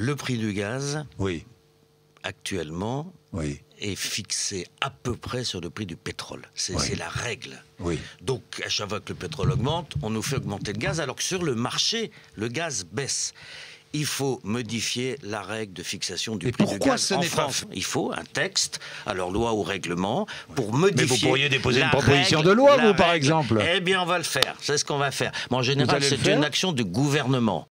Le prix du gaz, Oui, actuellement, oui, est fixé à peu près sur le prix du pétrole. C'est la règle. oui. Donc, à chaque fois que le pétrole augmente, on nous fait augmenter le gaz, alors que sur le marché, le gaz baisse. Il faut modifier la règle de fixation du prix du gaz en France. Il faut un texte, alors loi ou règlement, pour modifier. Mais vous pourriez déposer une la proposition règle, de loi, la vous, par règle. exemple. Eh bien, on va le faire. C'est ce qu'on va faire. Mais en général, allez le c'est faire une action du gouvernement.